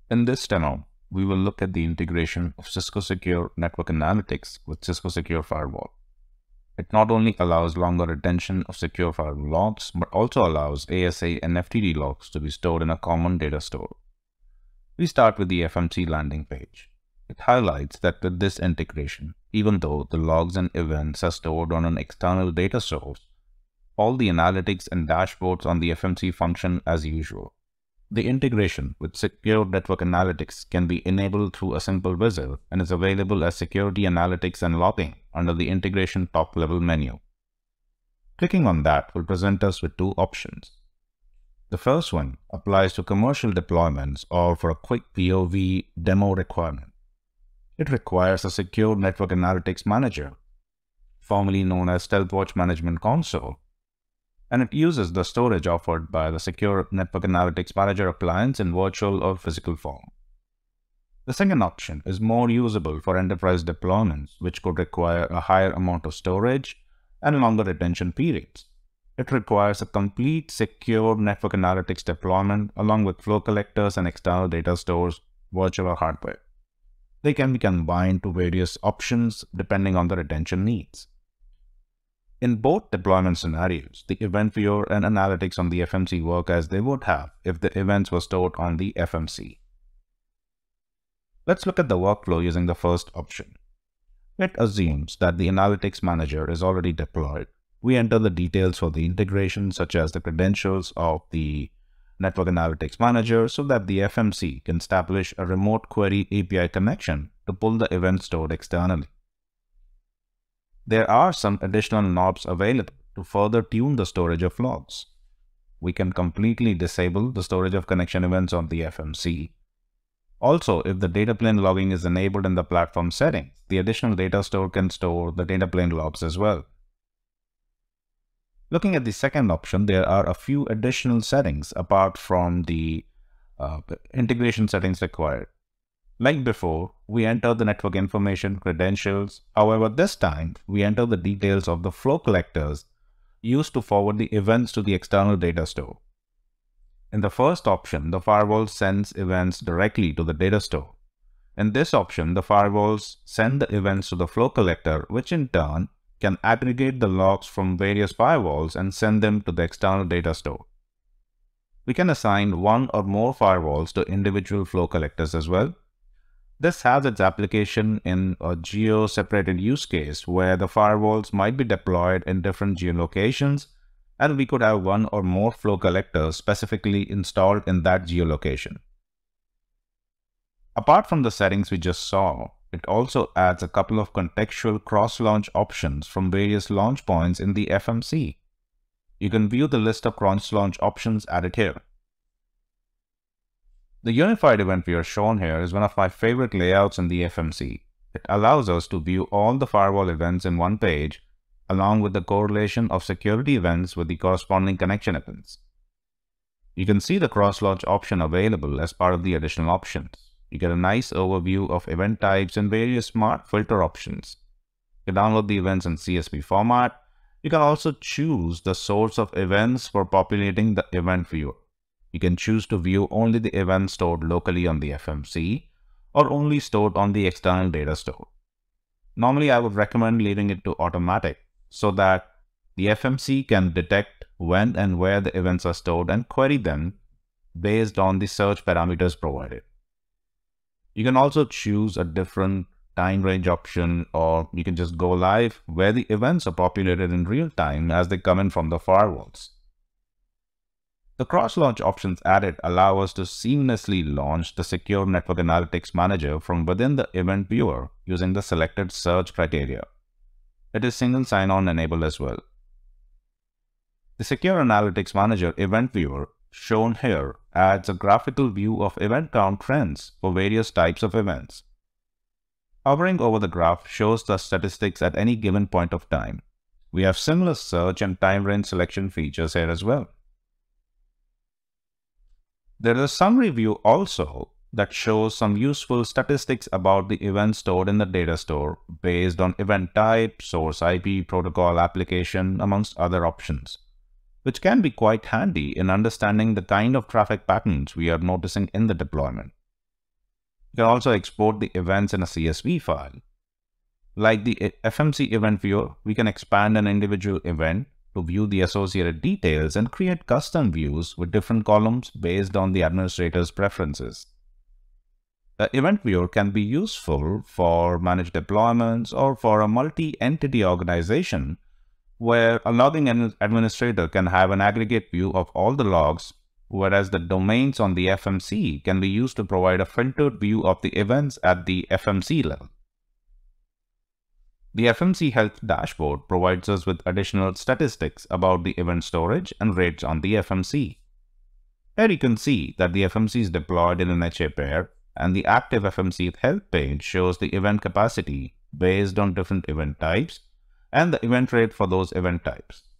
In this demo, we will look at the integration of Cisco Secure Network Analytics with Cisco Secure Firewall. It not only allows longer retention of secure firewall logs, but also allows ASA and FTD logs to be stored in a common data store. We start with the FMC landing page. It highlights that with this integration, even though the logs and events are stored on an external data source, all the analytics and dashboards on the FMC function as usual. The integration with Secure Network Analytics can be enabled through a simple wizard and is available as Security Analytics and Logging under the Integration top-level menu. Clicking on that will present us with two options. The first one applies to commercial deployments or for a quick POV demo requirement. It requires a Secure Network Analytics Manager, formerly known as StealthWatch Management Console, and it uses the storage offered by the Secure Network Analytics Manager appliance in virtual or physical form. The second option is more usable for enterprise deployments, which could require a higher amount of storage and longer retention periods. It requires a complete Secure Network Analytics deployment along with flow collectors and external data stores, virtual or hardware. They can be combined to various options depending on the retention needs. In both deployment scenarios, the event viewer and analytics on the FMC work as they would have if the events were stored on the FMC. Let's look at the workflow using the first option. It assumes that the Analytics Manager is already deployed. We enter the details for the integration, such as the credentials of the Network Analytics Manager, so that the FMC can establish a remote query API connection to pull the events stored externally. There are some additional knobs available to further tune the storage of logs. We can completely disable the storage of connection events on the FMC. Also, if the data plane logging is enabled in the platform settings, the additional data store can store the data plane logs as well. Looking at the second option, there are a few additional settings apart from the integration settings required. Like before, we enter the network information credentials. However, this time we enter the details of the flow collectors used to forward the events to the external data store. In the first option, the firewall sends events directly to the data store. In this option, the firewalls send the events to the flow collector, which in turn can aggregate the logs from various firewalls and send them to the external data store. We can assign one or more firewalls to individual flow collectors as well. This has its application in a geo-separated use case where the firewalls might be deployed in different geolocations, and we could have one or more flow collectors specifically installed in that geolocation. Apart from the settings we just saw, it also adds a couple of contextual cross-launch options from various launch points in the FMC. You can view the list of cross-launch options added here. The unified event viewer shown here is one of my favorite layouts in the FMC. It allows us to view all the firewall events in one page, along with the correlation of security events with the corresponding connection events. You can see the cross-launch option available as part of the additional options. You get a nice overview of event types and various smart filter options. You can download the events in CSV format. You can also choose the source of events for populating the event viewer. You can choose to view only the events stored locally on the FMC or only stored on the external data store. Normally, I would recommend leaving it to automatic so that the FMC can detect when and where the events are stored and query them based on the search parameters provided. You can also choose a different time range option, or you can just go live where the events are populated in real time as they come in from the firewalls. The cross-launch options added allow us to seamlessly launch the Secure Network Analytics Manager from within the event viewer using the selected search criteria. It is single sign-on enabled as well. The Secure Analytics Manager event viewer shown here adds a graphical view of event count trends for various types of events. Hovering over the graph shows the statistics at any given point of time. We have similar search and time range selection features here as well. There is a summary view also that shows some useful statistics about the events stored in the data store based on event type, source IP, protocol, application, amongst other options, which can be quite handy in understanding the kind of traffic patterns we are noticing in the deployment. You can also export the events in a CSV file. Like the FMC event viewer, we can expand an individual event to view the associated details and create custom views with different columns based on the administrator's preferences. The event viewer can be useful for managed deployments or for a multi-entity organization where a logging administrator can have an aggregate view of all the logs, whereas the domains on the FMC can be used to provide a filtered view of the events at the FMC level. The FMC Health Dashboard provides us with additional statistics about the event storage and rates on the FMC. Here you can see that the FMC is deployed in an HA pair, and the active FMC Health page shows the event capacity based on different event types and the event rate for those event types.